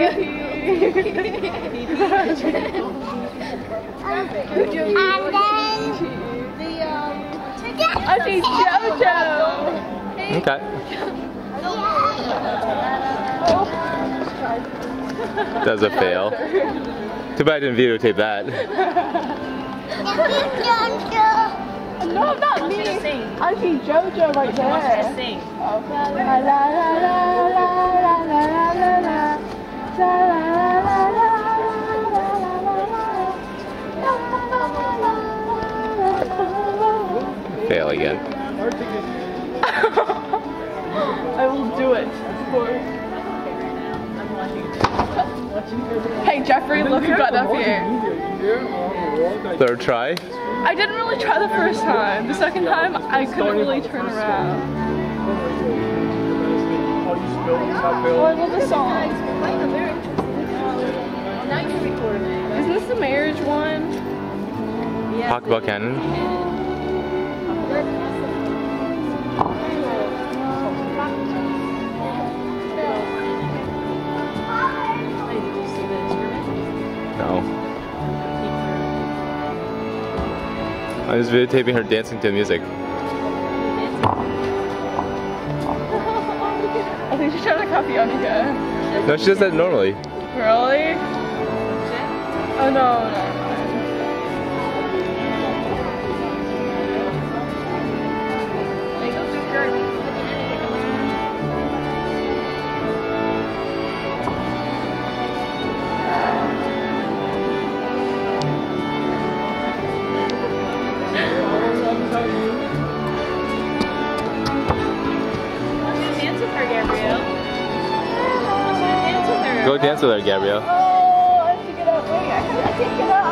I see JoJo. Okay. That was a fail. Too bad I didn't videotape that. No, not me. I see JoJo right there. Sing. Oh. La la la la la la la la la. La la la la la. Fail again. I will do it. Hey Jeffrey, look who got up here. Third try. I didn't really try the first time. The second time, I couldn't really turn around. Oh, I love this song. Isn't this the marriage one? Pocketball Cannon. No. I was videotaping her dancing to music. I think she's trying to copy Annika. No, she does that normally. Really? Oh no, no. Go dance with her, Gabrielle. Oh, I have to get up. Wait, I can't get up.